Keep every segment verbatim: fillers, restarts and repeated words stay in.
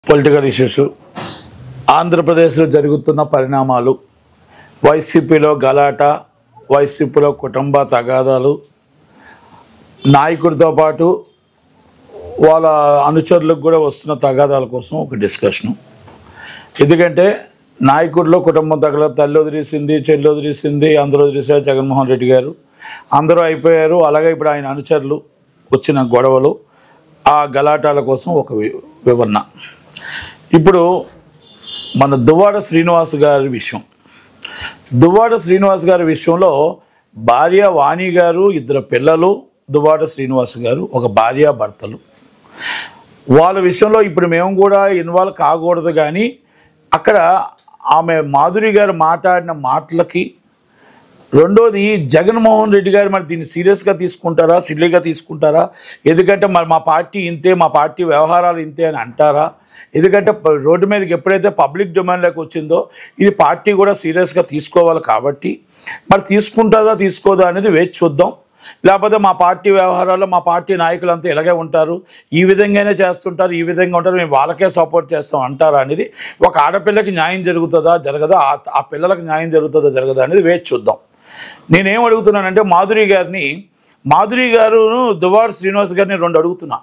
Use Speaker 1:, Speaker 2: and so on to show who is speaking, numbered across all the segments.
Speaker 1: Political issues ఆంధ్రప్రదేశ్లో జరుగుతున్న పరిణామాలు వైసీపీలో గలాట వైసీపీలో కుటుంబ తగాదాలు నాయకుడితో పాటు వాళ్ళ అనుచరులకు కూడా వస్తున్న తగాదాల కోసం ఒక డిస్కషను. ఎందుకంటే నాయకుడిలో కుటుంబం తగల తల్లి వదిలేసింది, చెల్లి వదిలేసింది, అందరూ వదిలేసారు. జగన్మోహన్ రెడ్డి గారు అందరూ అయిపోయారు. అలాగే ఇప్పుడు ఆయన అనుచరులు వచ్చిన గొడవలు, ఆ గలాటాల కోసం ఒక వివరణ. ఇప్పుడు మన దువ్వాడ శ్రీనివాస్ గారి విషయం దువ్వాడ శ్రీనివాస్ గారి విషయంలో భార్య వాణి గారు, ఇద్దరు పిల్లలు, దువ్వాడ శ్రీనివాస్ గారు ఒక భార్య భర్తలు. వాళ్ళ విషయంలో ఇప్పుడు మేము కూడా ఇన్వాల్వ్ కాకూడదు, కానీ అక్కడ ఆమె మాధురి గారు మాట్లాడిన మాటలకి, రెండోది జగన్మోహన్ రెడ్డి గారు మరి దీన్ని సీరియస్గా తీసుకుంటారా, సిల్లీగా తీసుకుంటారా? ఎందుకంటే మరి మా పార్టీ ఇంతే, మా పార్టీ వ్యవహారాలు ఇంతే అని అంటారా? ఎందుకంటే రోడ్డు మీదకి ఎప్పుడైతే పబ్లిక్ డొమైన్లోకి వచ్చిందో ఇది పార్టీ కూడా సీరియస్గా తీసుకోవాలి. కాబట్టి మరి తీసుకుంటుందా తీసుకోదా అనేది వేచి చూద్దాం. లేకపోతే మా పార్టీ వ్యవహారాల్లో మా పార్టీ నాయకులంతా ఇలాగే ఉంటారు, ఈ విధంగానే చేస్తుంటారు, ఈ విధంగా ఉంటారు, మేము వాళ్ళకే సపోర్ట్ చేస్తాం అంటారా అనేది, ఒక ఆడపిల్లకి న్యాయం జరుగుతుందా జరగదా, ఆ పిల్లలకు న్యాయం జరుగుతుందా జరగదా అనేది వేచి చూద్దాం. నేనేం అడుగుతున్నానంటే మాధురి గారిని మాధురి గారు దువ్వాడ శ్రీనివాస్ గారిని రెండు అడుగుతున్నా.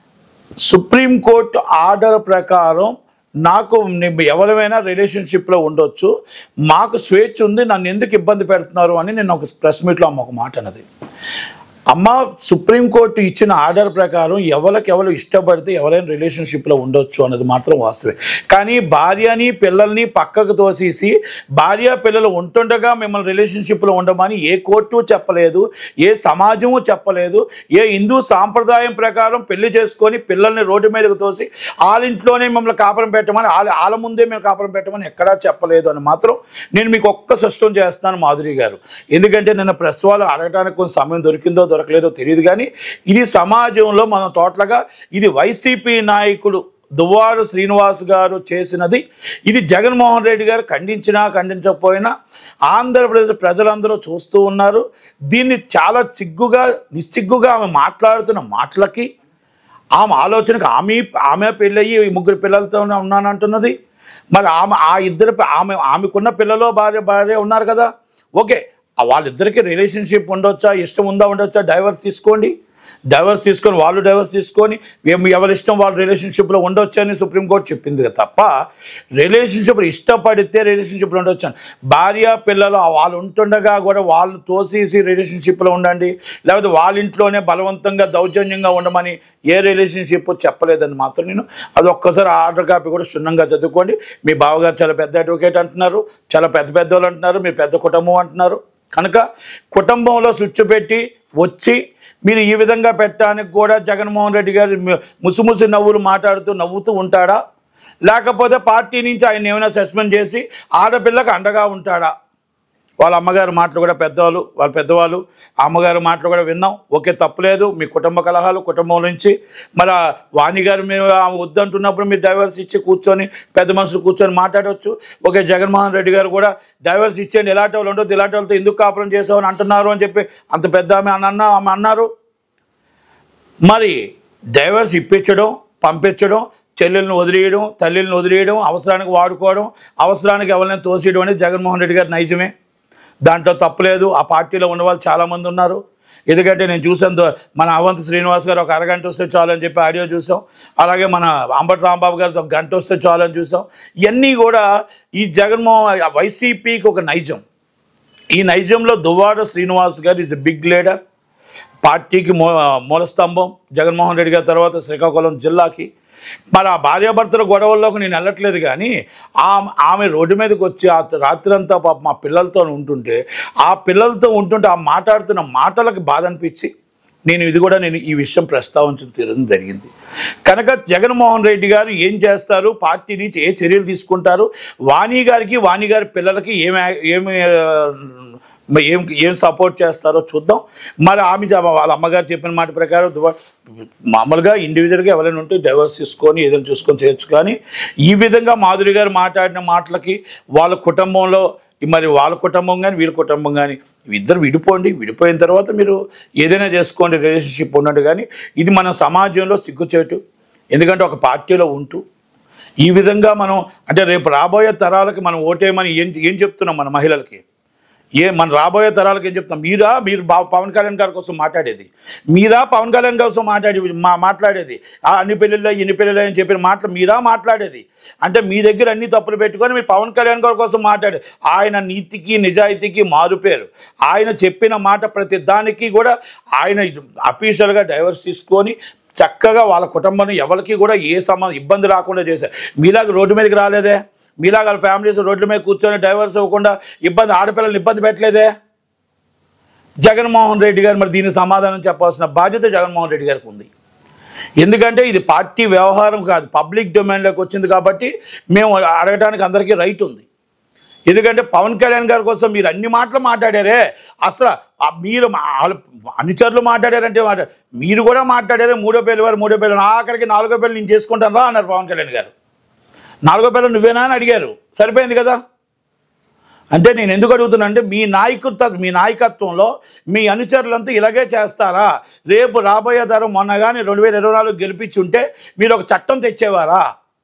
Speaker 1: సుప్రీంకోర్టు ఆర్డర్ ప్రకారం నాకు ఎవరైనా రిలేషన్షిప్లో ఉండొచ్చు, మాకు స్వేచ్ఛ ఉంది, నన్ను ఎందుకు ఇబ్బంది పెడుతున్నారు అని నేను ఒక ప్రెస్ మీట్లో అమ్మ ఒక మాట అన్నది. అమ్మ, సుప్రీంకోర్టు ఇచ్చిన ఆర్డర్ ప్రకారం ఎవరికి ఎవరు ఇష్టపడితే ఎవరైనా రిలేషన్షిప్లో ఉండొచ్చు అన్నది మాత్రం వాస్తవే. కానీ భార్యని పిల్లల్ని పక్కకు తోసేసి భార్య పిల్లలు ఉంటుండగా మిమ్మల్ని రిలేషన్షిప్లో ఉండమని ఏ కోర్టు చెప్పలేదు, ఏ సమాజము చెప్పలేదు. ఏ హిందూ సాంప్రదాయం ప్రకారం పెళ్లి చేసుకొని పిల్లల్ని రోడ్డు మీదకు తోసి వాళ్ళ ఇంట్లోనే మిమ్మల్ని కాపురం పెట్టమని, వాళ్ళ వాళ్ళ ముందే మేము కాపురం పెట్టమని ఎక్కడా చెప్పలేదు అని మాత్రం నేను మీకు ఒక్క స్పష్టం చేస్తున్నాను మాధురి గారు. ఎందుకంటే నిన్న ప్రెస్ వాళ్ళు అడగడానికి కొంచెం సమయం దొరికిందో దొరకలేదో తెలియదు, కానీ ఇది సమాజంలో మనం టోటల్గా ఇది వైసీపీ నాయకుడు దువ్వాడ శ్రీనివాస్ గారు చేసినది. ఇది జగన్మోహన్ రెడ్డి గారు ఖండించినా ఖండించకపోయినా ఆంధ్రప్రదేశ్ ప్రజలందరూ చూస్తూ ఉన్నారు. దీన్ని చాలా సిగ్గుగా నిస్సిగ్గుగా ఆమె మాట్లాడుతున్న మాటలకి, ఆమె ఆలోచనకి, ఆమె ఆమె పెళ్ళయ్యి ముగ్గురు పిల్లలతో ఉన్నానంటున్నది. మరి ఆమె ఆ ఇద్దరు ఆమె ఆమెకున్న పిల్లలు భార్య భార్య ఉన్నారు కదా, ఓకే, వాళ్ళిద్దరికీ రిలేషన్షిప్ ఉండొచ్చా, ఇష్టం ఉందా ఉండొచ్చా, డైవర్స్ తీసుకోండి, డైవర్స్ తీసుకొని వాళ్ళు డైవర్స్ తీసుకొని ఎవరి ఇష్టం వాళ్ళు రిలేషన్షిప్లో ఉండొచ్చు అని సుప్రీంకోర్టు చెప్పింది తప్ప రిలేషన్షిప్ ఇష్టపడితే రిలేషన్షిప్లో ఉండొచ్చు అని. భార్య పిల్లలు వాళ్ళు ఉంటుండగా కూడా వాళ్ళు తోసేసి రిలేషన్షిప్లో ఉండండి, లేకపోతే వాళ్ళ ఇంట్లోనే బలవంతంగా దౌర్జన్యంగా ఉండమని ఏ రిలేషన్షిప్ చెప్పలేదని మాత్రం నేను అది ఒక్కసారి ఆర్డర్ కాపీ కూడా క్షుణ్ణంగా చదువుకోండి. మీ బావగారు చాలా పెద్ద అడ్వకేట్ అంటున్నారు, చాలా పెద్ద పెద్ద వాళ్ళు అంటున్నారు, మీ పెద్ద కుటుంబం అంటున్నారు. కనుక కుటుంబంలో స్విచ్ పెట్టి వచ్చి మీరు ఈ విధంగా పెట్టడానికి కూడా జగన్మోహన్ రెడ్డి గారు ముసిముసి నవ్వులు మాట్లాడుతూ నవ్వుతూ ఉంటాడా, లేకపోతే పార్టీ నుంచి ఆయన ఏమైనా సస్పెండ్ చేసి ఆడపిల్లకు అండగా ఉంటాడా? వాళ్ళ అమ్మగారు మాటలు కూడా పెద్దవాళ్ళు వాళ్ళ పెద్దవాళ్ళు అమ్మగారు మాటలు కూడా విన్నాం. ఓకే, తప్పలేదు, మీ కుటుంబ కలహాలు కుటుంబం నుంచి. మరి వాణి గారు మీరు వద్దంటున్నప్పుడు మీరు డైవర్స్ ఇచ్చి కూర్చొని పెద్ద మనుషులు కూర్చొని మాట్లాడవచ్చు. ఓకే, జగన్మోహన్ రెడ్డి గారు కూడా డైవర్స్ ఇచ్చేయండి, ఇలాంటి వాళ్ళు ఉండొద్దు, ఇలాంటి వాళ్ళతో ఎందుకు కాపురం చేసామని అంటున్నారు అని చెప్పి అంత పెద్ద ఆమె అన్న ఆమె అన్నారు. మరి డైవర్స్ ఇప్పించడం, పంపించడం, చెల్లెలను వదిలేయడం, తల్లిని వదిలేయడం, అవసరానికి వాడుకోవడం, అవసరానికి ఎవరినైనా తోసేయడం అనేది జగన్మోహన్ రెడ్డి గారి నైజమే. దాంట్లో తప్పలేదు. ఆ పార్టీలో ఉన్న వాళ్ళు చాలామంది ఉన్నారు. ఎందుకంటే నేను చూసాను, మన అవంతి శ్రీనివాస్ గారు ఒక అరగంట వస్తే చాలు అని చెప్పి ఆడియో చూసాం. అలాగే మన అంబటి రాంబాబు గారితో ఒక గంట వస్తే చాలు అని చూసాం. ఇవన్నీ కూడా ఈ జగన్మోహన్ వైసీపీకి ఒక నైజం. ఈ నైజంలో దువ్వాడ శ్రీనివాస్ గారు ఈజ్ ఎ బిగ్ లీడర్, పార్టీకి మూ మూలస్తంభం జగన్మోహన్ రెడ్డి గారి తర్వాత శ్రీకాకుళం జిల్లాకి. మరి ఆ భార్యాభర్తల గొడవల్లోకి నేను వెళ్ళట్లేదు, కానీ ఆమె ఆమె రోడ్డు మీదకి వచ్చి ఆ రాత్రంతా పాప మా పిల్లలతో ఉంటుంటే ఆ పిల్లలతో ఉంటుంటే ఆ మాట్లాడుతున్న మాటలకు బాధ అనిపించి నేను ఇది కూడా నేను ఈ విషయం ప్రస్తావించడం తీరడం జరిగింది. కనుక జగన్మోహన్ రెడ్డి గారు ఏం చేస్తారు, పార్టీ నుంచి ఏ చర్యలు తీసుకుంటారు, వాణి గారికి వాణి గారి పిల్లలకి ఏమి ఏమి ఏం ఏం సపోర్ట్ చేస్తారో చూద్దాం. మరి ఆమె వాళ్ళ అమ్మగారు చెప్పిన మాట ప్రకారం మామూలుగా ఇండివిజువల్గా ఎవరైనా ఉంటే డైవర్స్ తీసుకొని ఏదైనా చూసుకొని చేయొచ్చు, కానీ ఈ విధంగా మాధురి గారు మాట్లాడిన మాటలకి వాళ్ళ కుటుంబంలో మరి వాళ్ళ కుటుంబం కానీ వీళ్ళ కుటుంబం కానీ ఇద్దరు విడిపోండి, విడిపోయిన తర్వాత మీరు ఏదైనా చేసుకోండి, రిలేషన్షిప్ ఉండండి. కానీ ఇది మన సమాజంలో సిగ్గుచేటు. ఎందుకంటే ఒక పార్టీలో ఉంటూ ఈ విధంగా మనం అంటే రేపు రాబోయే తరాలకి మనం ఓటేయమని ఏం ఏం చెప్తున్నాం మన మహిళలకి? ఏ మన రాబోయే తరాలకి ఏం చెప్తాం? మీరా మీరు బా పవన్ కళ్యాణ్ గారి కోసం మాట్లాడేది? మీరా పవన్ కళ్యాణ్ కోసం మాట్లాడి మా మాట్లాడేది ఆ అన్ని పెళ్ళిళ్ళో ఇన్ని పెళ్ళిళ్ళో అని చెప్పిన మాటలు మీరా మాట్లాడేది? అంటే మీ దగ్గర అన్ని తప్పులు పెట్టుకొని మీరు పవన్ కళ్యాణ్ గారి కోసం మాట్లాడేది. ఆయన నీతికి నిజాయితీకి మారుపేరు. ఆయన చెప్పిన మాట ప్రతి దానికి కూడా ఆయన అఫీషియల్గా డైవర్స్ తీసుకొని చక్కగా వాళ్ళ కుటుంబాన్ని ఎవరికి కూడా ఏ సంబంధం ఇబ్బంది రాకుండా చేశారు. మీలాగా రోడ్డు మీదకి రాలేదే, మీలాగా ఫ్యామిలీస్ రోడ్ల మీద కూర్చొని డైవర్స్ ఇవ్వకుండా ఇబ్బంది ఆడపిల్లల్ని ఇబ్బంది పెట్టలేదే జగన్మోహన్ రెడ్డి గారు. మరి దీనికి సమాధానం చెప్పాల్సిన బాధ్యత జగన్మోహన్ రెడ్డి గారికి ఉంది. ఎందుకంటే ఇది పార్టీ వ్యవహారం కాదు, పబ్లిక్ డొమైన్లోకి వచ్చింది కాబట్టి మేము అడగడానికి అందరికీ రైట్ ఉంది. ఎందుకంటే పవన్ కళ్యాణ్ గారి కోసం మీరు అన్ని మాటలు మాట్లాడారే, అసలు మీరు అనుచరులు మాట్లాడారంటే మాట మీరు కూడా మాట్లాడారే. మూడో పేరు వారు మూడో పేరు ఆఖరికి నాలుగో పేరు నేను చేసుకుంటాను రా అన్నారు పవన్ కళ్యాణ్ గారు. నాలుగో పేరు నువ్వేనా అని అడిగారు, సరిపోయింది కదా. అంటే నేను ఎందుకు అడుగుతున్నా అంటే మీ నాయకత్వ మీ నాయకత్వంలో మీ అనుచరులంతా ఇలాగే చేస్తారా? రేపు రాబోయే తరం మొన్న కానీ రెండు వేల ఇరవై నాలుగు గెలిపించుంటే మీరు ఒక చట్టం తెచ్చేవారా?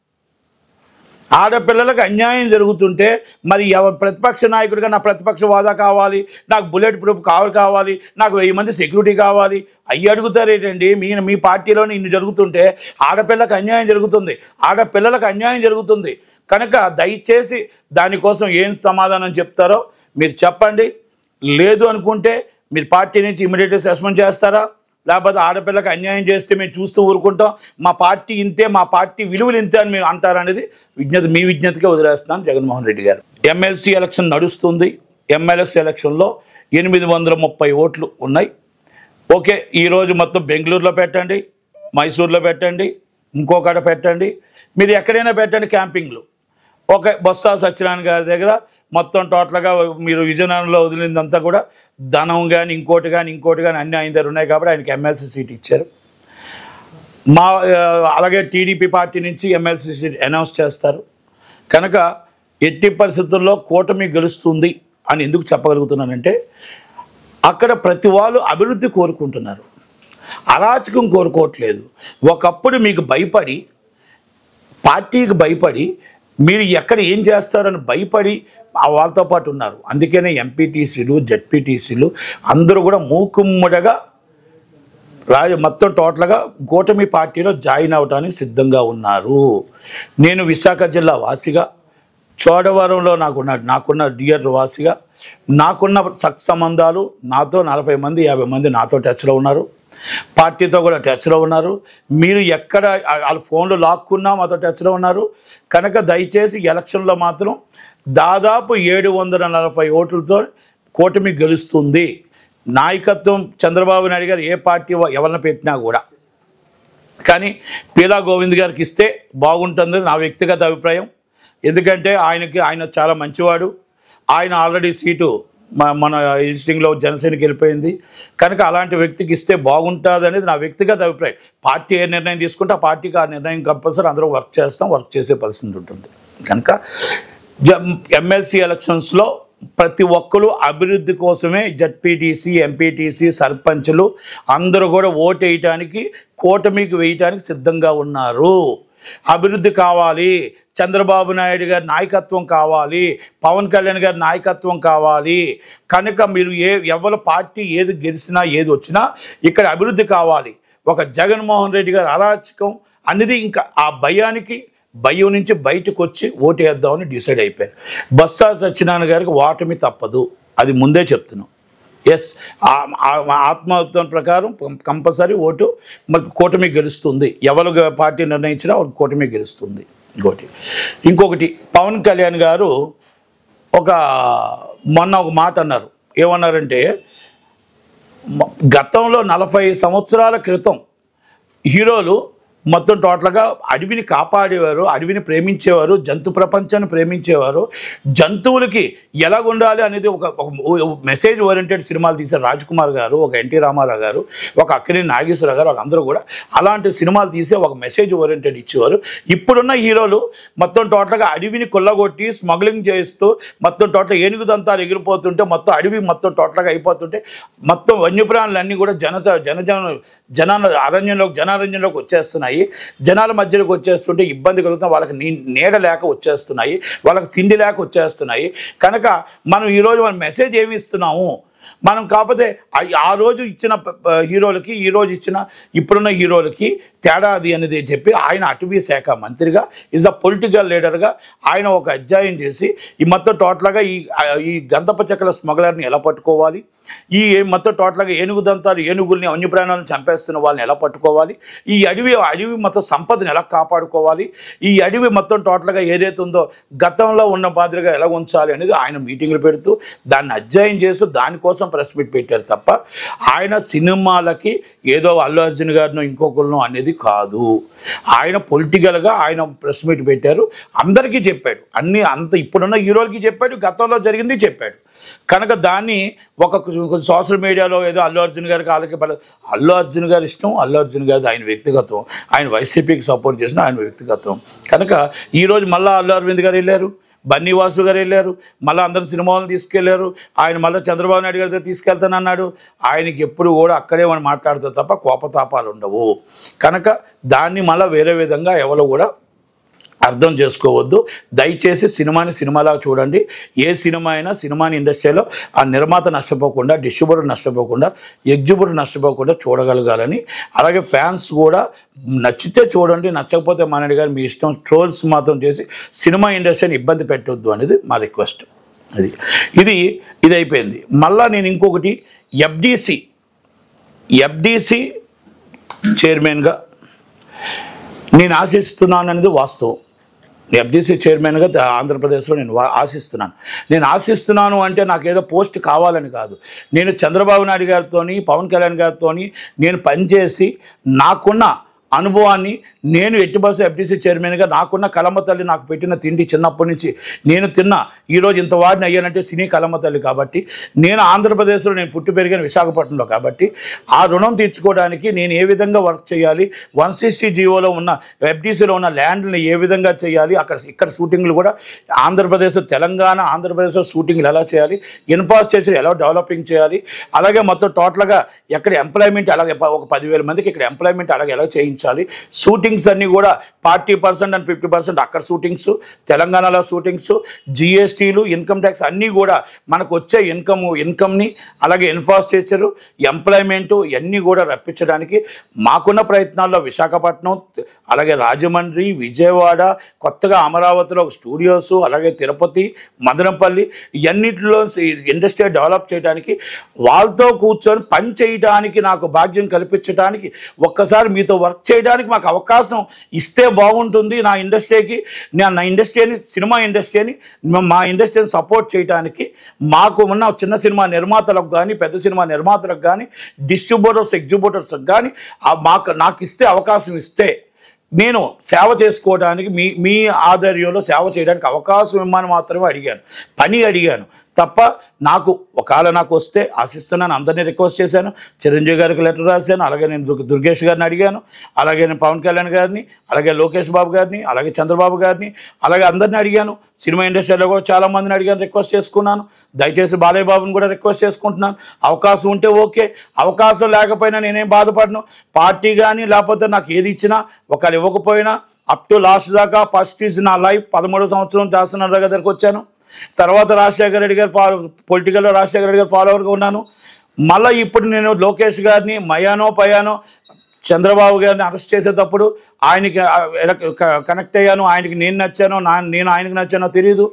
Speaker 1: ఆడపిల్లలకు అన్యాయం జరుగుతుంటే మరి ప్రతిపక్ష నాయకుడిగా నా ప్రతిపక్ష హోదా కావాలి, నాకు బుల్లెట్ ప్రూఫ్ కావాలి కావాలి నాకు వెయ్యి మంది సెక్యూరిటీ కావాలి అయ్యి అడుగుతారేటండి? మీ మీ పార్టీలోనే ఇన్ని జరుగుతుంటే ఆడపిల్లకు అన్యాయం జరుగుతుంది, ఆడపిల్లలకు అన్యాయం జరుగుతుంది. కనుక దయచేసి దానికోసం ఏం సమాధానం చెప్తారో మీరు చెప్పండి. లేదు అనుకుంటే మీరు పార్టీ నుంచి ఇమీడియట్గా సస్పెండ్ చేస్తారా? లేకపోతే ఆడపిల్లకి అన్యాయం చేస్తే మేము చూస్తూ ఊరుకుంటాం, మా పార్టీ ఇంతే, మా పార్టీ విలువలు ఇంతే అని మీరు అంటారనేది విజ్ఞత మీ విజ్ఞతగా వదిలేస్తున్నాను జగన్మోహన్ రెడ్డి గారు. ఎమ్మెల్సీ ఎలక్షన్ నడుస్తుంది. ఎమ్మెల్సీ ఎలక్షన్లో ఎనిమిది వందల ముప్పై ఓట్లు ఉన్నాయి. ఓకే, ఈరోజు మొత్తం బెంగళూరులో పెట్టండి, మైసూర్లో పెట్టండి, ఇంకొకటి పెట్టండి, మీరు ఎక్కడైనా పెట్టండి క్యాంపింగ్లు. ఓకే, బొత్స సత్యనారాయణ గారి దగ్గర మొత్తం టోటల్గా మీరు విజయనగరంలో వదిలిందంతా కూడా ధనం కానీ ఇంకోటి కానీ ఇంకోటి కానీ అన్నీ ఆయన దగ్గర ఉన్నాయి కాబట్టి ఆయనకి ఎమ్మెల్సీ సీట్ ఇచ్చారు. మా అలాగే టీడీపీ పార్టీ నుంచి ఎమ్మెల్సీ సీట్ అనౌన్స్ చేస్తారు. కనుక ఎట్టి పరిస్థితుల్లో కూటమి గెలుస్తుంది అని ఎందుకు చెప్పగలుగుతున్నానంటే అక్కడ ప్రతి వాళ్ళు అభివృద్ధి కోరుకుంటున్నారు, అరాచకం కోరుకోవట్లేదు. ఒకప్పుడు మీకు భయపడి పార్టీకి భయపడి మీరు ఎక్కడ ఏం చేస్తారని భయపడి వాళ్ళతో పాటు ఉన్నారు. అందుకనే ఎంపీటీసీలు జెడ్పీటీసీలు అందరూ కూడా మూకుమ్మడిగా రాజ మొత్తం టోటల్గా కూటమి పార్టీలో జాయిన్ అవడానికి సిద్ధంగా ఉన్నారు. నేను విశాఖ జిల్లా వాసిగా, చోడవరంలో నాకున్న నాకున్న డియర్ వాసిగా, నాకున్న సత్ సంబంధాలు, నాతో నలభై మంది యాభై మంది నాతో టచ్లో ఉన్నారు, పార్టీతో కూడా టచ్లో ఉన్నారు. మీరు ఎక్కడ వాళ్ళ ఫోన్లు లాక్కున్నా మాతో టచ్లో ఉన్నారు. కనుక దయచేసి ఎలక్షన్లో మాత్రం దాదాపు ఏడు వందల నలభై ఓట్లతో కూటమి గెలుస్తుంది. నాయకత్వం చంద్రబాబు నాయుడు గారు ఏ పార్టీ ఎవరిని పెట్టినా కూడా, కానీ పీలా గోవింద్ గారికి ఇస్తే బాగుంటుంది నా వ్యక్తిగత అభిప్రాయం. ఎందుకంటే ఆయనకి ఆయన చాలా మంచివాడు. ఆయన ఆల్రెడీ సీటు మన ఈస్టింగ్లో జనసేనకి వెళ్ళిపోయింది. కనుక అలాంటి వ్యక్తికి ఇస్తే బాగుంటుంది అనేది నా వ్యక్తిగత అభిప్రాయం. పార్టీ ఏ నిర్ణయం తీసుకుంటే ఆ పార్టీకి ఆ నిర్ణయం కంపల్సరీ అందరూ వర్క్ చేస్తాం, వర్క్ చేసే పరిస్థితి ఉంటుంది. కనుక ఎమ్మెల్సీ ఎలక్షన్స్లో ప్రతి ఒక్కరు అభివృద్ధి కోసమే జడ్పీటీసీ ఎంపీటీసీ సర్పంచులు అందరూ కూడా ఓటు వేయటానికి కూటమికి వేయటానికి సిద్ధంగా ఉన్నారు. అభివృద్ధి కావాలి, చంద్రబాబు నాయుడు గారి నాయకత్వం కావాలి, పవన్ కళ్యాణ్ గారి నాయకత్వం కావాలి. కనుక మీరు ఏ ఎవరి పార్టీ ఏది గెలిచినా ఏది వచ్చినా ఇక్కడ అభివృద్ధి కావాలి. ఒక జగన్మోహన్ రెడ్డి గారి అరాచకం అనేది ఇంకా ఆ భయానికి భయం నుంచి బయటకు వచ్చి ఓటు వేద్దామని డిసైడ్ అయిపోయారు. బొత్స సత్యనారాయణ గారికి ఓటమి తప్పదు, అది ముందే చెప్తున్నాం. ఎస్, ఆత్మహత్యం ప్రకారం కంపల్సరీ ఓటు కూటమి గెలుస్తుంది. ఎవరు పార్టీ నిర్ణయించినా కూటమి గెలుస్తుంది. ఇంకోటి ఇంకొకటి పవన్ కళ్యాణ్ గారు ఒక మొన్న ఒక మాట అన్నారు. ఏమన్నారంటే గతంలో నలభై సంవత్సరాల క్రితం హీరోలు మొత్తం టోటల్గా అడవిని కాపాడేవారు, అడవిని ప్రేమించేవారు, జంతు ప్రపంచాన్ని ప్రేమించేవారు. జంతువులకి ఎలా ఉండాలి అనేది ఒక మెసేజ్ ఓరియంటెడ్ సినిమాలు తీశారు రాజ్ కుమార్ గారు, ఒక ఎన్టీ రామారావు గారు, ఒక అక్కినేని నాగేశ్వరరావు గారు. వాళ్ళందరూ కూడా అలాంటి సినిమాలు తీసే ఒక మెసేజ్ ఓరియంటెడ్ ఇచ్చేవారు. ఇప్పుడున్న హీరోలు మొత్తం టోటల్గా అడవిని కొల్లగొట్టి స్మగ్లింగ్ చేస్తూ మొత్తం టోటల్ ఏనుగుదంతాలు ఎగిరిపోతుంటే మొత్తం అడవి మొత్తం టోటల్గా అయిపోతుంటే మొత్తం వన్యప్రాణులన్నీ కూడా జన జన జన అరణ్యంలోకి జనారణ్యంలోకి వచ్చేస్తున్నాయి. వచ్చేస్తున్నాయి, జనాల మధ్యలోకి వచ్చేస్తుంటే ఇబ్బంది కలుగుతుంది, వాళ్ళకి నీ నీడ లేక వచ్చేస్తున్నాయి, వాళ్ళకి తిండి లేక వచ్చేస్తున్నాయి. కనుక మనం ఈరోజు మనం మెసేజ్ ఏమి ఇస్తున్నాము, మనం కాకపోతే ఆ రోజు ఇచ్చిన హీరోలకి ఈ రోజు ఇచ్చిన ఇప్పుడున్న హీరోలకి తేడా అది అనేది చెప్పి ఆయన అటవీ శాఖ మంత్రిగా ఈజ్ అ పొలిటికల్ లీడర్గా ఆయన ఒక అధ్యాయం చేసి ఈ మొత్తం టోటల్గా ఈ ఈ గంధపు చెక్కల స్మగ్లర్ని ఎలా పట్టుకోవాలి, ఈ మొత్తం టోటల్గా ఏనుగు దంతాలు ఏనుగుల్ని వన్యప్రాణాలను చంపేస్తున్న వాళ్ళని ఎలా పట్టుకోవాలి, ఈ అడవి అడవి మొత్తం సంపదను ఎలా కాపాడుకోవాలి, ఈ అడవి మొత్తం టోటల్గా ఏదైతే ఉందో గతంలో ఉన్న మాదిరిగా ఎలా ఉంచాలి అనేది ఆయన మీటింగ్లు పెడుతూ దాన్ని అధ్యయనం చేస్తూ దానికోసం ప్రెస్ మీట్ పెట్టారు తప్ప ఆయన సినిమాలకి ఏదో అల్లు అర్జున్ గారినో ఇంకొకరినో అనేది కాదు. ఆయన పొలిటికల్గా ఆయన ప్రెస్ మీట్ పెట్టారు, అందరికీ చెప్పాడు, అన్ని అంత ఇప్పుడున్న హీరోలకి చెప్పాడు, గతంలో జరిగింది చెప్పాడు. కనుక దాన్ని ఒక సోషల్ మీడియాలో ఏదో అల్లు అర్జున్ గారికి వాళ్ళకి పడ అల్లు అర్జున్ గారి ఇష్టం, అల్లు అర్జున్ గారి ఆయన వ్యక్తిగతం, ఆయన వైసీపీకి సపోర్ట్ చేసిన ఆయన వ్యక్తిగతం. కనుక ఈరోజు మళ్ళీ అల్లు అరవింద్ గారు వెళ్ళారు, బన్నీవాసు గారు వెళ్ళారు, మళ్ళీ అందరు సినిమాలను తీసుకెళ్లారు, ఆయన మళ్ళీ చంద్రబాబు నాయుడు గారితో తీసుకెళ్తానన్నాడు. ఆయనకి ఎప్పుడు కూడా అక్కడే మనం మాట్లాడుతారు తప్ప కోపతాపాలు ఉండవు. కనుక దాన్ని మళ్ళీ వేరే విధంగా ఎవరు కూడా అర్థం చేసుకోవద్దు. దయచేసి సినిమాని సినిమాలాగా చూడండి. ఏ సినిమా అయినా సినిమాని ఇండస్ట్రీలో ఆ నిర్మాత నష్టపోకుండా, డిస్ట్రిబ్యూటర్ నష్టపోకుండా, ఎగ్జిబ్యూటర్ నష్టపోకుండా చూడగలగాలని, అలాగే ఫ్యాన్స్ కూడా నచ్చితే చూడండి, నచ్చకపోతే మానేడు గారు మీ ఇష్టం, ట్రోల్స్ మాత్రం చేసి సినిమా ఇండస్ట్రీని ఇబ్బంది పెట్టొద్దు అనేది మా రిక్వెస్ట్. అది ఇది ఇది అయిపోయింది. మళ్ళీ నేను ఇంకొకటి ఎఫ్డిసి ఎఫ్డిసి చైర్మన్గా నేను ఆశిస్తున్నాను అనేది వాస్తవం. ఎఫ్డిసి చైర్మన్గా ఆంధ్రప్రదేశ్లో నేను ఆశిస్తున్నాను. నేను ఆశిస్తున్నాను అంటే నాకేదో పోస్ట్ కావాలని కాదు. నేను చంద్రబాబు నాయుడు గారితో, పవన్ కళ్యాణ్ గారితో నేను పనిచేసి నాకున్న అనుభవాన్ని నేను ఎట్టి బస్సు ఎఫ్డిసి చైర్మన్గా నాకున్న కలమ్మ తల్లి నాకు పెట్టిన తిండి చిన్నప్పటి నుంచి నేను తిన్నా ఈరోజు ఇంత వాడిని అయ్యానంటే సినీ కలమ్మ తల్లి కాబట్టి, నేను ఆంధ్రప్రదేశ్లో నేను పుట్టి పెరిగిన విశాఖపట్నంలో కాబట్టి ఆ రుణం తీర్చుకోవడానికి నేను ఏ విధంగా వర్క్ చేయాలి, వన్ సిక్స్టీ జీవోలో ఉన్న ఎఫ్డిసిలో ఉన్న ల్యాండ్ని ఏ విధంగా చేయాలి, అక్కడ ఇక్కడ షూటింగ్లు కూడా ఆంధ్రప్రదేశ్ తెలంగాణ ఆంధ్రప్రదేశ్లో షూటింగ్లు ఎలా చేయాలి, ఇన్ఫ్రాస్ట్రక్చర్ ఎలా డెవలపింగ్ చేయాలి, అలాగే మొత్తం టోటల్గా ఎక్కడ ఎంప్లాయ్మెంట్ అలాగే ఒక పదివేల మందికి ఇక్కడ ఎంప్లాయ్మెంట్ అలాగే ఎలా చేయించాలి, షూటింగ్స్ అన్నీ కూడా forty percent and fifty percent అక్కడ షూటింగ్స్, తెలంగాణలో షూటింగ్స్, జిఎస్టీలు, ఇన్కమ్ ట్యాక్స్ అన్నీ కూడా మనకు వచ్చే ఇన్కమ్ ఇన్కమ్ని అలాగే ఇన్ఫ్రాస్ట్రక్చరు, ఎంప్లాయ్మెంటు ఇవన్నీ కూడా రప్పించడానికి మాకున్న ప్రయత్నాల్లో విశాఖపట్నం, అలాగే రాజమండ్రి, విజయవాడ, కొత్తగా అమరావతిలో స్టూడియోస్, అలాగే తిరుపతి, మదనపల్లి ఇవన్నిటిలో ఇండస్ట్రీ డెవలప్ చేయడానికి వాళ్ళతో కూర్చొని పని చేయడానికి నాకు భాగ్యం కల్పించడానికి, ఒక్కసారి మీతో వర్క్ చేయడానికి మాకు అవకాశం ఇస్తే బాగుంటుంది. నా ఇండస్ట్రీకి నేను నా ఇండస్ట్రీని సినిమా ఇండస్ట్రీని మా ఇండస్ట్రీని సపోర్ట్ చేయడానికి మాకు ఉన్న చిన్న సినిమా నిర్మాతలకు కానీ పెద్ద సినిమా నిర్మాతలకు కానీ డిస్ట్రిబ్యూటర్స్ ఎగ్జిబ్యూటర్స్కి కానీ మాకు నాకు ఇస్తే అవకాశం ఇస్తే నేను సేవ చేసుకోవడానికి మీ మీ ఆధ్వర్యంలో సేవ చేయడానికి అవకాశం ఇమ్మని మాత్రమే అడిగాను, పని అడిగాను తప్ప నాకు ఒకవేళ నాకు వస్తే ఆశిస్తున్నాను. అందరినీ రిక్వెస్ట్ చేశాను, చిరంజీవి గారికి లెటర్ రాశాను, అలాగే నేను దుర్గేష్ గారిని అడిగాను, అలాగే నేను పవన్ కళ్యాణ్ గారిని, అలాగే లోకేష్ బాబు గారిని, అలాగే చంద్రబాబు గారిని, అలాగే అందరినీ అడిగాను. సినిమా ఇండస్ట్రీలో కూడా చాలామందిని అడిగాను, రిక్వెస్ట్ చేసుకున్నాను. దయచేసి బాలయ్య బాబుని కూడా రిక్వెస్ట్ చేసుకుంటున్నాను. అవకాశం ఉంటే ఓకే, అవకాశం లేకపోయినా నేనేం బాధపడను. పార్టీ కానీ లేకపోతే నాకు ఏది ఇచ్చినా ఒకవేళ ఇవ్వకపోయినా అప్ టు లాస్ట్ దాకా ఫస్ట్ ఈజ్ నా లైఫ్. పదమూడో సంవత్సరం దాసనాథ్ దగ్గరికి వచ్చాను, తర్వాత రాజశేఖర రెడ్డి గారు ఫాలో పొలిటికల్లో రాజశేఖర రెడ్డి గారు ఫాలోవర్గా ఉన్నాను. మళ్ళీ ఇప్పుడు నేను లోకేష్ గారిని మయానో పయానో చంద్రబాబు గారిని అరెస్ట్ చేసేటప్పుడు ఆయనకి కనెక్ట్ అయ్యాను, ఆయనకి నేను నచ్చానో నా నేను ఆయనకి నచ్చానో తెలియదు.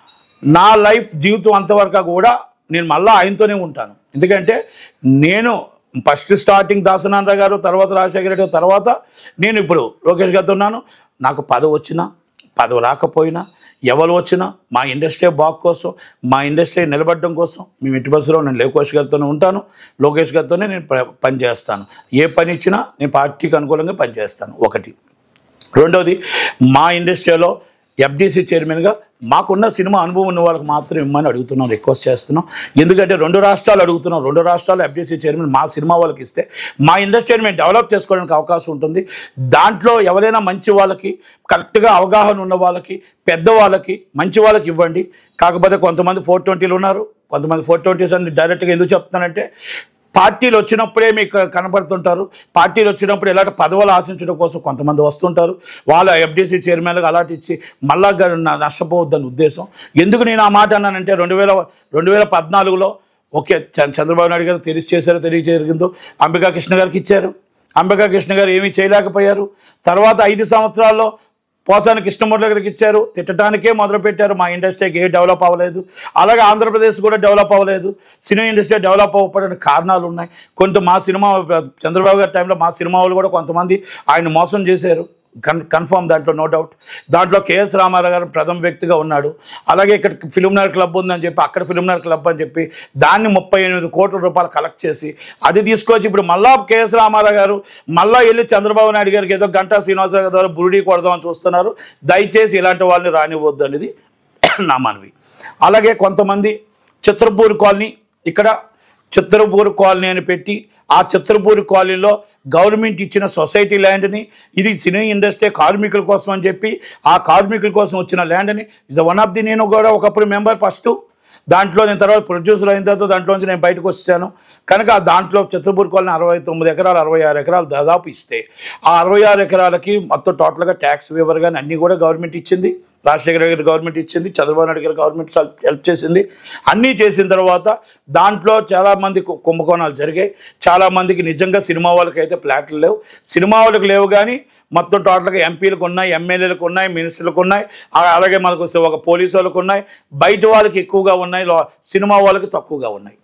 Speaker 1: నా లైఫ్ జీవితం అంతవరకు కూడా నేను మళ్ళీ ఆయనతోనే ఉంటాను. ఎందుకంటే నేను ఫస్ట్ స్టార్టింగ్ దాసనాథ గారు, తర్వాత రాజశేఖర రెడ్డి, తర్వాత నేను ఇప్పుడు లోకేష్ గారితో ఉన్నాను. నాకు పదవి వచ్చినా పదవి రాకపోయినా ఎవరు వచ్చినా మా ఇండస్ట్రీ బాగు కోసం, మా ఇండస్ట్రీ నిలబడడం కోసం మేము ఇంటి బస్సులో నేను లోకేష్ గారితోనే ఉంటాను, లోకేష్ గారితోనే నేను పని చేస్తాను. ఏ పని ఇచ్చినా నేను పార్టీకి అనుకూలంగా పనిచేస్తాను. ఒకటి. రెండవది, మా ఇండస్ట్రీలో ఎఫ్డిసి చైర్మన్గా మాకున్న సినిమా అనుభవం ఉన్న వాళ్ళకి మాత్రం ఇమ్మని అడుగుతున్నాం, రిక్వెస్ట్ చేస్తున్నాం. ఎందుకంటే రెండు రాష్ట్రాలు అడుగుతున్నాం, రెండు రాష్ట్రాలు ఎఫ్డిసి చైర్మన్ మా సినిమా వాళ్ళకి ఇస్తే మా ఇండస్ట్రీని మేము డెవలప్ చేసుకోవడానికి అవకాశం ఉంటుంది. దాంట్లో ఎవరైనా మంచి వాళ్ళకి, కరెక్ట్గా అవగాహన ఉన్న వాళ్ళకి, పెద్దవాళ్ళకి, మంచి వాళ్ళకి ఇవ్వండి. కాకపోతే కొంతమంది ఫోర్ ట్వంటీలు ఉన్నారు, కొంతమంది ఫోర్ ట్వంటీస్ అని డైరెక్ట్గా ఎందుకు చెప్తున్నానంటే పార్టీలు వచ్చినప్పుడే మీకు కనబడుతుంటారు. పార్టీలు వచ్చినప్పుడు ఇలాంటి పదవులు ఆశించడం కోసం కొంతమంది వస్తుంటారు. వాళ్ళ ఎఫ్డీసీ చైర్మన్లకు అలాంటి ఇచ్చి మళ్ళా నష్టపోవద్దని ఉద్దేశం. ఎందుకు నేను ఆ మాట అన్నానంటే రెండు వేల రెండు వేల పద్నాలుగులో ఓకే చంద్రబాబు నాయుడు గారు తెలిసి చేశారో తెలియజేరిందో అంబికా కృష్ణ గారికి ఇచ్చారు. అంబికా కృష్ణ గారు ఏమీ చేయలేకపోయారు. తర్వాత ఐదు సంవత్సరాల్లో పోసాని కృష్ణమూర్తి గారికి ఇచ్చారు. తిట్టడానికే మొదలుపెట్టారు. మా ఇండస్ట్రీకి ఏ డెవలప్ అవ్వలేదు. అలాగే ఆంధ్రప్రదేశ్ కూడా డెవలప్ అవ్వలేదు. సినిమా ఇండస్ట్రీ డెవలప్ అవ్వడానికి కారణాలు ఉన్నాయి. కొంత మా సినిమా చంద్రబాబు గారి టైంలో మా సినిమా వాళ్ళు కూడా కొంతమంది ఆయన మోసం చేశారు. కన్ కన్ఫర్మ్ దాంట్లో నో డౌట్. దాంట్లో కేఎస్ రామారావు గారు ప్రథమ వ్యక్తిగా ఉన్నాడు. అలాగే ఇక్కడ ఫిల్మ్నగర్ క్లబ్ ఉందని చెప్పి అక్కడ ఫిల్మ్నగర్ క్లబ్ అని చెప్పి దాన్ని ముప్పై ఎనిమిది కోట్ల రూపాయలు కలెక్ట్ చేసి అది తీసుకొచ్చి ఇప్పుడు మళ్ళా కేఎస్ రామారావు గారు మళ్ళా వెళ్ళి చంద్రబాబు నాయుడు గారికి ఏదో గంటా శ్రీనివాసరావు ద్వారా బురుడి కొడదామని చూస్తున్నారు. దయచేసి ఇలాంటి వాళ్ళని రానివ్వద్దు అనేది నా మనవి. అలాగే కొంతమంది చిత్రపూర్ కాలనీ, ఇక్కడ చిత్రపూర్ కాలనీ అని పెట్టి ఆ చిత్రపూర్ కాలనీలో గవర్నమెంట్ ఇచ్చిన సొసైటీ ల్యాండ్ని ఇది సినీ ఇండస్ట్రీ కార్మికుల కోసం అని చెప్పి ఆ కార్మికుల కోసం వచ్చిన ల్యాండ్ని ఇస్ వన్ ఆఫ్ ది నేను కూడా ఒకప్పుడు మెంబర్ ఫస్ట్ దాంట్లో నేను తర్వాత ప్రొడ్యూసర్ అయిన తర్వాత దాంట్లోంచి నేను బయటకు వచ్చాను కనుక దాంట్లో చిత్రపూర్ కాలనీ అరవై తొమ్మిది ఎకరాలు అరవై ఆరు ఎకరాలు దాదాపు ఇస్తే ఆ అరవై ఆరు ఎకరాలకి మొత్తం టోటల్గా ట్యాక్స్ వేవర్ కానీ అన్నీ కూడా గవర్నమెంట్ ఇచ్చింది. రాజశేఖర గారి గవర్నమెంట్ ఇచ్చింది, చంద్రబాబు నాయుడు గారి గవర్నమెంట్ హెల్ప్ చేసింది. అన్నీ చేసిన తర్వాత దాంట్లో చాలామంది కుంభకోణాలు జరిగాయి. చాలామందికి నిజంగా సినిమా వాళ్ళకి అయితే ప్లాట్లు లేవు. సినిమా వాళ్ళకి లేవు కానీ మొత్తం టోటల్గా ఎంపీలకు ఉన్నాయి, ఎమ్మెల్యేలకు ఉన్నాయి, మినిస్టర్లకు ఉన్నాయి, అలాగే మనకు ఒక పోలీసు వాళ్ళకు ఉన్నాయి. బయట వాళ్ళకి ఎక్కువగా ఉన్నాయి, సినిమా వాళ్ళకి తక్కువగా ఉన్నాయి.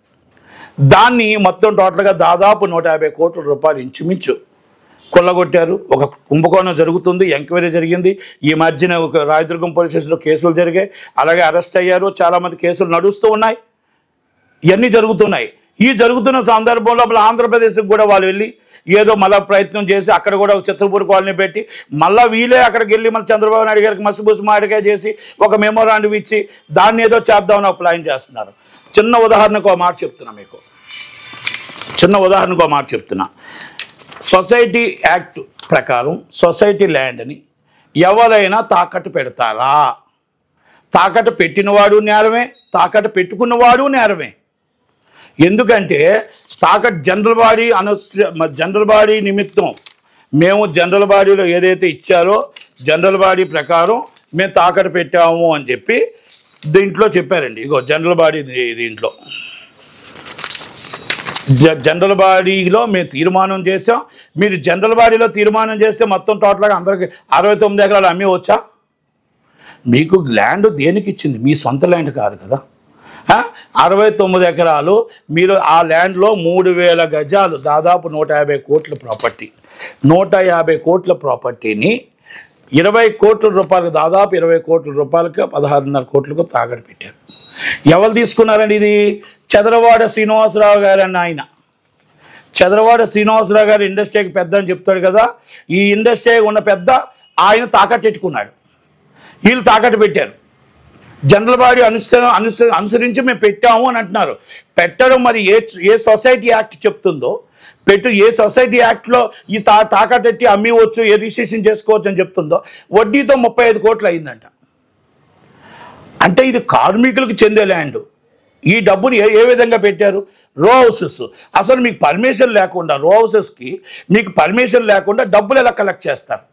Speaker 1: దాన్ని మొత్తం టోటల్గా దాదాపు నూట యాభై కోట్ల రూపాయలు ఇంచుమించు కొల్లగొట్టారు. ఒక కుంభకోణం జరుగుతుంది, ఎంక్వైరీ జరిగింది. ఈ మధ్యన ఒక రాయదుర్గం పోలీస్ స్టేషన్లో కేసులు జరిగాయి, అలాగే అరెస్ట్ అయ్యారు. చాలామంది కేసులు నడుస్తూ ఉన్నాయి. ఇవన్నీ జరుగుతున్నాయి. ఈ జరుగుతున్న సందర్భంలో ఆంధ్రప్రదేశ్కి కూడా వాళ్ళు వెళ్ళి ఏదో మళ్ళీ ప్రయత్నం చేసి అక్కడ కూడా ఒక చిత్రపూర్ కాలనీ పెట్టి మళ్ళీ వీళ్ళే అక్కడికి వెళ్ళి మళ్ళీ చంద్రబాబు నాయుడు గారికి మసిబూసి మాడిగా చేసి ఒక మెమోరాండం ఇచ్చి దాన్ని ఏదో చేద్దామని ఒక ప్లాన్ చేస్తున్నారు. చిన్న ఉదాహరణకు ఒక మాట చెప్తున్నా మీకు చిన్న ఉదాహరణకు ఒక మాట చెప్తున్నా సొసైటీ యాక్ట్ ప్రకారం సొసైటీ ల్యాండ్ని ఎవరైనా తాకట్టు పెడతారా? తాకట్టు పెట్టినవాడు నేరమే, తాకట్టు పెట్టుకున్నవాడు నేరమే. ఎందుకంటే తాకట్టు జనరల్ బాడీ అనవసర జనరల్ బాడీ నిమిత్తం మేము జనరల్ బాడీలో ఏదైతే ఇచ్చారో జనరల్ బాడీ ప్రకారం మేము తాకట్టు పెట్టాము అని చెప్పి దీంట్లో చెప్పారండి. ఇగో జనరల్ బాడీ దీంట్లో జనరల్ బాడీలో మేము తీర్మానం చేసాం. మీరు జనరల్ బాడీలో తీర్మానం చేస్తే మొత్తం టోటల్గా అందరికి అరవై తొమ్మిది ఎకరాలు అమ్మి వచ్చా? మీకు ల్యాండ్ దేనికి ఇచ్చింది? మీ సొంత ల్యాండ్ కాదు కదా. అరవై తొమ్మిది ఎకరాలు మీరు ఆ ల్యాండ్లో మూడు వేల గజాలు దాదాపు నూట యాభై కోట్ల ప్రాపర్టీ నూట యాభై కోట్ల ప్రాపర్టీని ఇరవై కోట్ల రూపాయలకు దాదాపు ఇరవై కోట్ల రూపాయలకు పదహారున్నర కోట్లకు తాకట్టు పెట్టారు. ఎవరు తీసుకున్నారండి ఇది? చదరవాడ శ్రీనివాసరావు గారు అన్న ఆయన. చదరవాడ శ్రీనివాసరావు గారు ఇండస్ట్రీకి పెద్ద అని చెప్తాడు కదా. ఈ ఇండస్ట్రీ ఉన్న పెద్ద ఆయన తాకట్టు పెట్టుకున్నాడు. వీళ్ళు తాకట్టు పెట్టారు. జనరల్ బాడీ అనుసర అనుస అనుసరించి మేము పెట్టాము అని అంటున్నారు. పెట్టడం మరి ఏ ఏ సొసైటీ యాక్ట్ చెప్తుందో పెట్టు ఏ సొసైటీ యాక్ట్లో ఈ తా తాకట్టు పెట్టి అమ్మివచ్చు, ఏ రిజిస్ట్రేషన్ చేసుకోవచ్చు అని చెప్తుందో వడ్డీతో ముప్పై ఐదు కోట్లు అయిందంట. అంటే ఇది కార్మికులకు చెందే ల్యాండ్. ఈ డబ్బుని ఏ ఏ విధంగా పెట్టారు? రో హౌసెస్. అసలు మీకు పర్మిషన్ లేకుండా రో హౌసెస్కి మీకు పర్మిషన్ లేకుండా డబ్బులు ఎలా కలెక్ట్ చేస్తారు?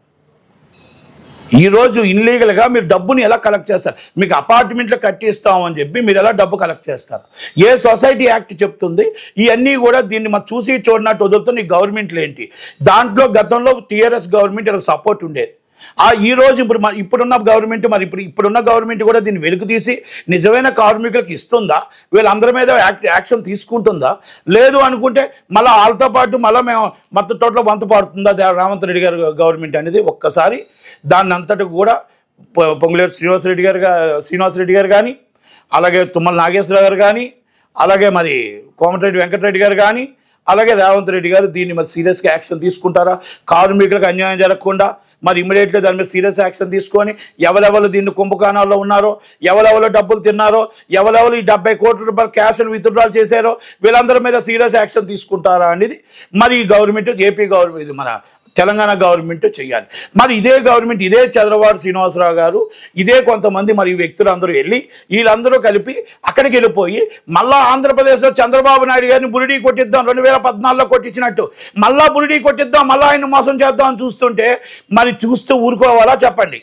Speaker 1: ఈరోజు ఇన్లీగల్గా మీరు డబ్బుని ఎలా కలెక్ట్ చేస్తారు? మీకు అపార్ట్మెంట్లో కట్టిస్తామని చెప్పి మీరు ఎలా డబ్బు కలెక్ట్ చేస్తారు? ఏ సొసైటీ యాక్ట్ చెప్తుంది? ఇవన్నీ కూడా దీన్ని మనం చూసి చూడనట్టు వదులుతున్న ఈ గవర్నమెంట్లు ఏంటి? దాంట్లో గతంలో టీఆర్ఎస్ గవర్నమెంట్ ఇలా సపోర్ట్ ఉండేది. ఆ ఈరోజు ఇప్పుడు ఇప్పుడున్న గవర్నమెంట్ మరి ఇప్పుడు ఇప్పుడున్న గవర్నమెంట్ కూడా దీన్ని వెలుగు తీసి నిజమైన కార్మికులకు ఇస్తుందా? వీళ్ళందరి మీద యాక్ట్ యాక్షన్ తీసుకుంటుందా? లేదు అనుకుంటే మళ్ళీ వాళ్ళతో పాటు మళ్ళీ మేము మొత్తం టోటల్ వంత పాడుతుందా రేవంత్ రెడ్డి గారు గవర్నమెంట్ అనేది? ఒక్కసారి దాన్ని అంతటికి కూడా పొంగులేరు శ్రీనివాసరెడ్డి గారు శ్రీనివాసరెడ్డి గారు కానీ అలాగే తుమ్మల నాగేశ్వరరావు గారు కానీ అలాగే మరి కోమటిరెడ్డి వెంకటరెడ్డి గారు కానీ అలాగే రేవంత్ రెడ్డి గారు దీన్ని మరి సీరియస్గా యాక్షన్ తీసుకుంటారా? కార్మికులకు అన్యాయం జరగకుండా మరి ఇమ్మీడియట్లీ దాని మీద సీరియస్ యాక్షన్ తీసుకొని ఎవరెవరు దీన్ని కుంభకోణాల్లో ఉన్నారో, ఎవరెవరు డబ్బులు తిన్నారో, ఎవరెవరు ఈ డెబ్బై కోట్ల రూపాయలు క్యాష్ను విత్డ్రాల్ చేశారో వీళ్ళందరి మీద సీరియస్ యాక్షన్ తీసుకుంటారా అనేది మరి ఈ గవర్నమెంట్ ఏపీ గవర్నమెంట్ మన తెలంగాణ గవర్నమెంట్ చేయాలి. మరి ఇదే గవర్నమెంట్, ఇదే చంద్రబాబు శ్రీనివాసరావు గారు, ఇదే కొంతమంది మరి వ్యక్తులు అందరూ వెళ్ళి వీళ్ళందరూ కలిపి అక్కడికి వెళ్ళిపోయి మళ్ళా ఆంధ్రప్రదేశ్లో చంద్రబాబు నాయుడు గారిని బురిడీ కొట్టిద్దాం, రెండు వేల పద్నాలుగులో కొట్టించినట్టు మళ్ళా బురిడీ కొట్టిద్దాం, మళ్ళీ ఆయన మోసం చేద్దాం అని చూస్తుంటే మరి చూస్తూ ఊరుకోవాలా చెప్పండి?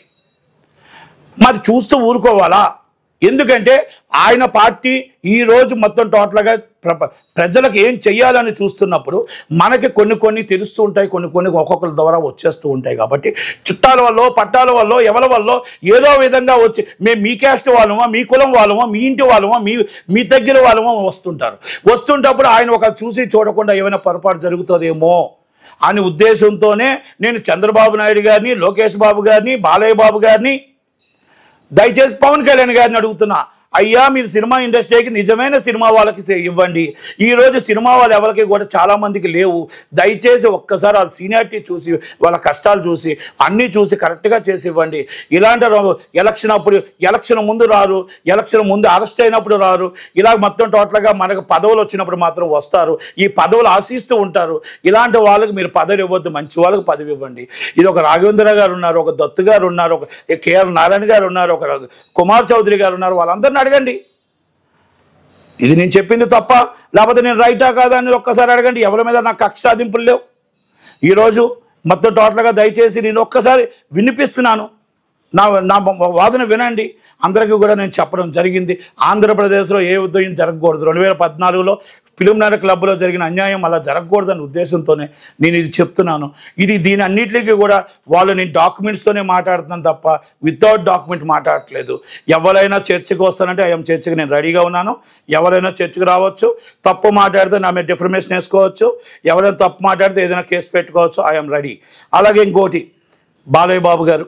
Speaker 1: మరి చూస్తూ ఊరుకోవాలా? ఎందుకంటే ఆయన పార్టీ ఈరోజు మొత్తం టోటల్గా ప్ర ప్రజలకు ఏం చెయ్యాలని చూస్తున్నప్పుడు మనకి కొన్ని కొన్ని తెలుస్తూ ఉంటాయి, కొన్ని కొన్ని ఒక్కొక్కరి ద్వారా వచ్చేస్తూ ఉంటాయి. కాబట్టి చుట్టాల వల్ల, పట్టాల వల్ల, ఎవరి వల్ల ఏదో విధంగా వచ్చి మేము మీ క్యాస్ట్ వాళ్ళమో, మీ కులం వాళ్ళమో, మీ ఇంటి వాళ్ళమో, మీ మీ దగ్గర వాళ్ళమో వస్తుంటారు. వస్తుంటప్పుడు ఆయన ఒక చూసి చూడకుండా ఏమైనా పొరపాటు జరుగుతుందేమో అనే ఉద్దేశంతోనే నేను చంద్రబాబు నాయుడు గారిని, లోకేష్ బాబు గారిని, బాలయ్య బాబు గారిని, దయచేసి పవన్ కళ్యాణ్ గారిని అడుగుతున్నా, అయ్యా మీరు సినిమా ఇండస్ట్రీకి నిజమైన సినిమా వాళ్ళకి ఇవ్వండి. ఈరోజు సినిమా వాళ్ళు ఎవరికి కూడా చాలామందికి లేవు. దయచేసి ఒక్కసారి వాళ్ళ సీనియారిటీ చూసి, వాళ్ళ కష్టాలు చూసి, అన్నీ చూసి కరెక్ట్గా చేసి ఇవ్వండి. ఇలాంటి ఎలక్షన్ అప్పుడు, ఎలక్షన్ ముందు రారు, ఎలక్షన్ ముందు అరెస్ట్ అయినప్పుడు రారు, ఇలా మొత్తం టోటల్గా మనకు పదవులు వచ్చినప్పుడు మాత్రం వస్తారు. ఈ పదవులు ఆశిస్తూ ఉంటారు. ఇలాంటి వాళ్ళకి మీరు పదవి ఇవ్వద్దు, మంచి వాళ్ళకి పదవి ఇవ్వండి. ఇది ఒక రాఘవేంద్ర గారు ఉన్నారు, ఒక దత్తు గారు ఉన్నారు, ఒక కేఆర్ నారాయణ గారు ఉన్నారు, ఒక కుమార్ చౌదరి గారు ఉన్నారు. వాళ్ళందరినీ అడగండి, ఇది నేను చెప్పింది తప్ప లేకపోతే నేను రైటా కాదా అని ఒక్కసారి అడగండి. ఎవరి మీద నాకు కక్ష సాధింపులు లేవు. ఈరోజు మొత్తం టోటల్గా దయచేసి నేను ఒక్కసారి వినిపిస్తున్నాను, నా నా వాదన వినండి. అందరికీ కూడా నేను చెప్పడం జరిగింది, ఆంధ్రప్రదేశ్లో ఏ ఉద్యోగం జరగకూడదు. రెండు వేల పద్నాలుగులో ఫిలింనగర్ క్లబ్లో జరిగిన అన్యాయం అలా జరగకూడదనే ఉద్దేశంతోనే నేను ఇది చెప్తున్నాను. ఇది దీని అన్నింటికి కూడా వాళ్ళు నేను డాక్యుమెంట్స్తోనే మాట్లాడుతున్నాను తప్ప వితౌట్ డాక్యుమెంట్ మాట్లాడట్లేదు. ఎవరైనా చర్చకు వస్తానంటే ఐఎమ్ చర్చకు నేను రెడీగా ఉన్నాను. ఎవరైనా చర్చకు రావచ్చు, తప్పు మాట్లాడితే నా మీద డిఫర్మేషన్ వేసుకోవచ్చు, ఎవరైనా తప్పు మాట్లాడితే ఏదైనా కేసు పెట్టుకోవచ్చు, ఐఎమ్ రెడీ. అలాగే ఇంకోటి, బాలయ్య బాబు గారు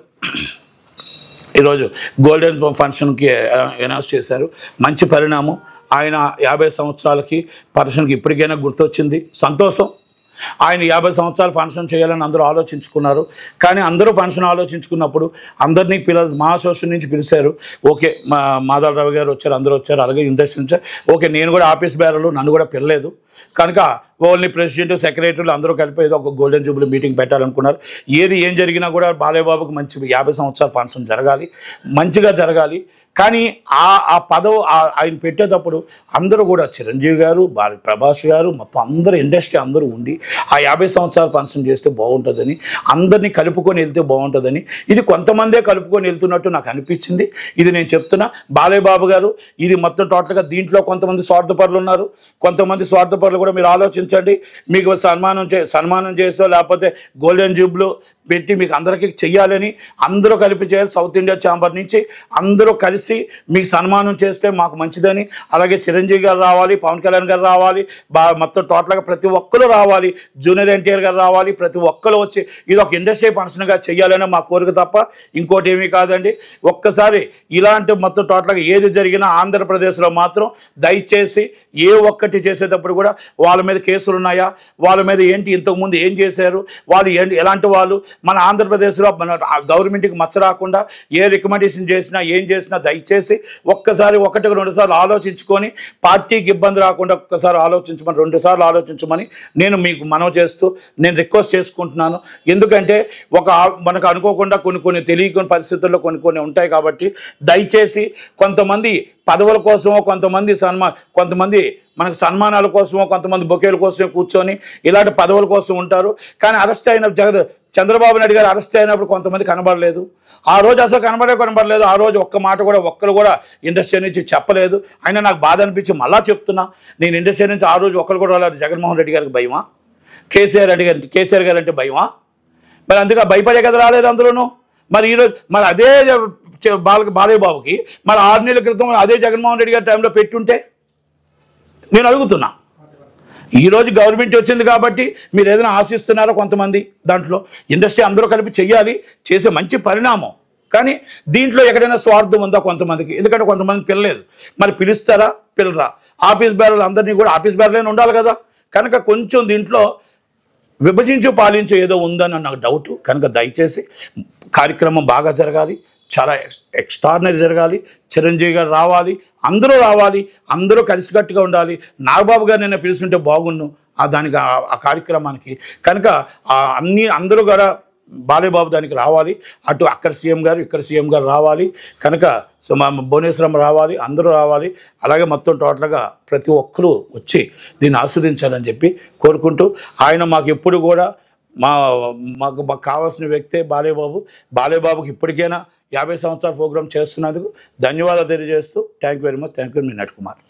Speaker 1: ఈరోజు గోల్డెన్ ఫంక్షన్కి అనౌన్స్ చేశారు. మంచి పరిణామం. ఆయన యాభై సంవత్సరాలకి ఫంక్షన్కి ఇప్పటికైనా గుర్తొచ్చింది, సంతోషం. ఆయన యాభై సంవత్సరాలు ఫంక్షన్ చేయాలని అందరూ ఆలోచించుకున్నారు. కానీ అందరూ ఫంక్షన్ ఆలోచించుకున్నప్పుడు అందరినీ పిల్ల మా అసోసియేషన్ నుంచి పిలిచారు. ఓకే, మా మాధవరావు గారు వచ్చారు, అందరూ వచ్చారు, అలాగే ఇండస్ట్రీ నుంచి. ఓకే, నేను కూడా ఆఫీస్ బేరలు, నన్ను కూడా పిలలేదు. కనుక ఓన్లీ ప్రెసిడెంట్, సెక్రటరీలు అందరూ కలిపి ఏదో ఒక గోల్డెన్ జూబ్లీ మీటింగ్ పెట్టాలనుకున్నారు. ఏది ఏం జరిగినా కూడా బాలయ్య బాబుకి మంచి యాభై సంవత్సరాల ఫంక్షన్ జరగాలి, మంచిగా జరగాలి. కానీ ఆ ఆ పదవి ఆయన పెట్టేటప్పుడు అందరూ కూడా చిరంజీవి గారు, బాల ప్రభాస్ గారు, మొత్తం అందరూ ఇండస్ట్రీ అందరూ ఉండి ఆ యాభై సంవత్సరాల ఫంక్షన్ చేస్తే బాగుంటుందని, అందరినీ కలుపుకొని వెళ్తే బాగుంటుందని, ఇది కొంతమందే కలుపుకొని వెళ్తున్నట్టు నాకు అనిపించింది. ఇది నేను చెప్తున్నా. బాలయ్య బాబు గారు ఇది మొత్తం టోటల్గా దీంట్లో కొంతమంది స్వార్థపరులు ఉన్నారు, కొంతమంది స్వార్థపరులు కూడా మీరు ఆలోచించండి. మీకు సన్మానం చే సన్మానం చేసో లేకపోతే గోల్డెన్ జూబ్లో పెట్టి మీకు అందరికీ చెయ్యాలని అందరూ కలిపి చేయాలి. సౌత్ ఇండియా ఛాంబర్ నుంచి అందరూ కలిసి మీకు సన్మానం చేస్తే మాకు మంచిదని. అలాగే చిరంజీవి గారు రావాలి, పవన్ కళ్యాణ్ గారు రావాలి, బా మొత్తం టోటల్గా ప్రతి ఒక్కరు రావాలి, జూనియర్ ఎన్టీఆర్ గారు రావాలి, ప్రతి ఒక్కరు వచ్చి ఇది ఒక ఇండస్ట్రీ ఫంక్షన్గా చెయ్యాలని మా కోరిక తప్ప ఇంకోటి ఏమీ కాదండి. ఒక్కసారి ఇలాంటి మొత్తం టోటల్గా ఏది జరిగినా ఆంధ్రప్రదేశ్లో మాత్రం దయచేసి ఏ ఒక్కటి చేసేటప్పుడు కూడా వాళ్ళ మీద కేసులు ఉన్నాయా, వాళ్ళ మీద ఏంటి, ఇంతకుముందు ఏం చేశారు, వాళ్ళు ఏంటి, ఎలాంటి వాళ్ళు, మన ఆంధ్రప్రదేశ్లో మన గవర్నమెంట్కి మచ్చ రాకుండా ఏ రికమెండేషన్ చేసినా ఏం చేసినా దయచేసి ఒక్కసారి ఒకటికి రెండు సార్లు ఆలోచించుకొని పార్టీకి ఇబ్బంది రాకుండా ఒక్కసారి ఆలోచించమని, రెండు సార్లు ఆలోచించమని నేను మీకు మనవి చేస్తూ నేను రిక్వెస్ట్ చేసుకుంటున్నాను. ఎందుకంటే ఒక మనకు అనుకోకుండా కొన్ని కొన్ని తెలియని పరిస్థితుల్లో కొన్ని కొన్ని ఉంటాయి. కాబట్టి దయచేసి కొంతమంది పదవుల కోసమో, కొంతమంది సన్మా కొంతమంది మనకు సన్మానాల కోసమో, కొంతమంది బొకేల కోసమే కూర్చొని ఇలాంటి పదవుల కోసం ఉంటారు. కానీ అరెస్ట్ అయిన జగద్ చంద్రబాబు నాయుడు గారు అరెస్ట్ అయినప్పుడు కొంతమంది కనబడలేదు. ఆ రోజు అసలు కనబడే కనబడలేదు. ఆ రోజు ఒక్క మాట కూడా ఒక్కరు కూడా ఇండస్ట్రీ నుంచి చెప్పలేదు. అయినా నాకు బాధ అనిపించి మళ్ళా చెప్తున్నా, నేను ఇండస్ట్రీ నుంచి ఆ రోజు ఒక్కరు కూడా రాలేదు. జగన్మోహన్ రెడ్డి గారికి భయమా, కేసీఆర్ రెడ్డి గారి కేసీఆర్ గారు అంటే భయమా? మరి అందుకే భయపడే కదా రాలేదు అందులోనూ. మరి ఈరోజు మరి అదే బాల బాలయ్య బాబుకి మరి ఆరు నెలల క్రితం అదే జగన్మోహన్ రెడ్డి గారి టైంలో పెట్టుంటే నేను అడుగుతున్నా. ఈరోజు గవర్నమెంట్ వచ్చింది కాబట్టి మీరు ఏదైనా ఆశిస్తున్నారో కొంతమంది, దాంట్లో ఇండస్ట్రీ అందరూ కలిపి చెయ్యాలి, చేసే మంచి పరిణామం. కానీ దీంట్లో ఎక్కడైనా స్వార్థం ఉందా కొంతమందికి? ఎందుకంటే కొంతమంది పిల్లలేదు, మరి పిలుస్తారా పిల్లరా? ఆఫీస్ బేరలు అందరినీ కూడా ఆఫీస్ బేరలైనా ఉండాలి కదా. కనుక కొంచెం దీంట్లో విభజించు పాలించు ఏదో ఉందని నాకు డౌట్. కనుక దయచేసి కార్యక్రమం బాగా జరగాలి, చాలా ఎక్స్ట్రాడినరీ జరగాలి. చిరంజీవి గారు రావాలి, అందరూ రావాలి, అందరూ కలిసికట్టుగా ఉండాలి. నాగబాబు గారు నిన్న పిలుస్తుంటే బాగుండు, ఆ దానికి ఆ- ఆ కార్యక్రమానికి కనుక ఆ అన్ని అందరూ కూడా బాలయ్యబాబు దానికి రావాలి. అటు అక్కడ సీఎం గారు ఇక్కడ సీఎం గారు రావాలి. కనుక సో మా భువనేశ్వరం రావాలి, అందరూ రావాలి. అలాగే మొత్తం టోటల్గా ప్రతి ఒక్కరూ వచ్చి దీన్ని ఆస్వాదించాలని చెప్పి కోరుకుంటూ, ఆయన మాకు ఎప్పుడు కూడా మా మాకు మాకు కావాల్సిన వ్యక్తే బాలయ్యబాబు. బాలయ్యబాబుకి ఇప్పటికైనా యాభై సంవత్సరాల ప్రోగ్రాం చేస్తున్నందుకు ధన్యవాదాలు తెలియజేస్తూ thank you very much. Thank you. మీ నట్ కుమార్.